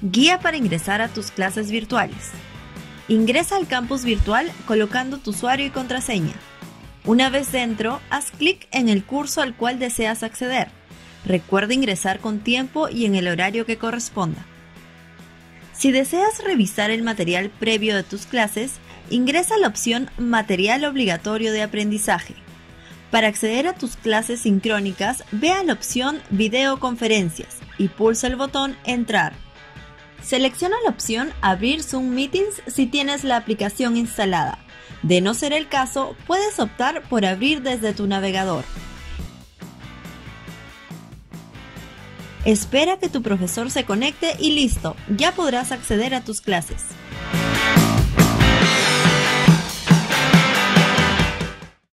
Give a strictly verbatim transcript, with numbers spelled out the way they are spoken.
Guía para ingresar a tus clases virtuales. Ingresa al campus virtual colocando tu usuario y contraseña. Una vez dentro, haz clic en el curso al cual deseas acceder. Recuerda ingresar con tiempo y en el horario que corresponda. Si deseas revisar el material previo de tus clases, ingresa a la opción Material obligatorio de aprendizaje. Para acceder a tus clases sincrónicas, ve a la opción Videoconferencias y pulsa el botón Entrar. Selecciona la opción Abrir Zoom Meetings si tienes la aplicación instalada. De no ser el caso, puedes optar por abrir desde tu navegador. Espera que tu profesor se conecte y listo, ya podrás acceder a tus clases.